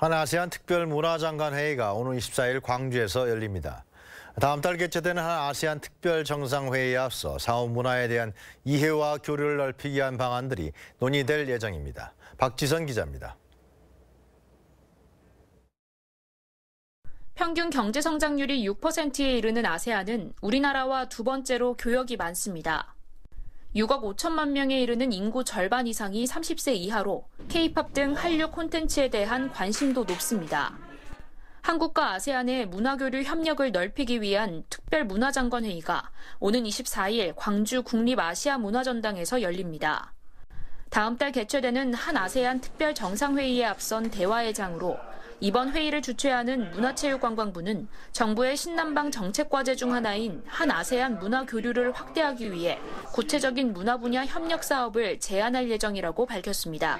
한아세안 특별문화장관회의가 오는 24일 광주에서 열립니다. 다음 달 개최되는 한아세안 특별정상회의에 앞서 상호 문화에 대한 이해와 교류를 넓히기 위한 방안들이 논의될 예정입니다. 박지선 기자입니다. 평균 경제 성장률이 6%에 이르는 아세안은 우리나라와 두 번째로 교역이 많습니다. 6억 5천만 명에 이르는 인구 절반 이상이 30세 이하로 K-팝 등 한류 콘텐츠에 대한 관심도 높습니다. 한국과 아세안의 문화교류 협력을 넓히기 위한 특별문화장관회의가 오는 24일 광주 국립아시아문화전당에서 열립니다. 다음 달 개최되는 한아세안 특별정상회의에 앞선 대화회장으로 이번 회의를 주최하는 문화체육관광부는 정부의 신남방 정책과제 중 하나인 한아세안 문화교류를 확대하기 위해 구체적인 문화 분야 협력 사업을 제안할 예정이라고 밝혔습니다.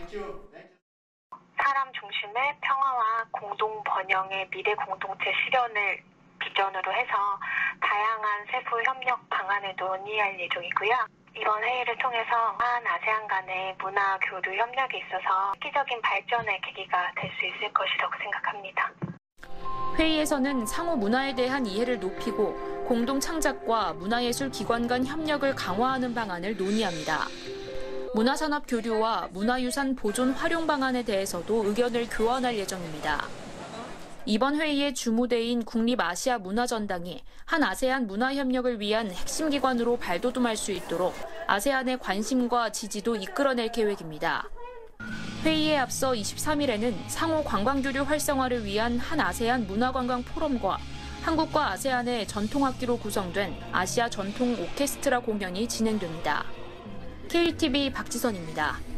사람 중심의 평화와 공동 번영의 미래 공동체 실현을 비전으로 해서 다양한 세부 협력 방안을 논의할 예정이고요. 이번 회의를 통해서 한아세안 간의 문화 교류 협력에 있어서 획기적인 발전의 계기가 될 수 있을 것이라고 생각합니다. 회의에서는 상호 문화에 대한 이해를 높이고 공동 창작과 문화예술 기관 간 협력을 강화하는 방안을 논의합니다. 문화산업 교류와 문화유산 보존 활용 방안에 대해서도 의견을 교환할 예정입니다. 이번 회의의 주무대인 국립아시아문화전당이 한아세안 문화협력을 위한 핵심 기관으로 발돋움할 수 있도록 아세안의 관심과 지지도 이끌어낼 계획입니다. 회의에 앞서 23일에는 상호 관광교류 활성화를 위한 한아세안 문화관광 포럼과 한국과 아세안의 전통악기로 구성된 아시아 전통 오케스트라 공연이 진행됩니다. KTV 박지선입니다.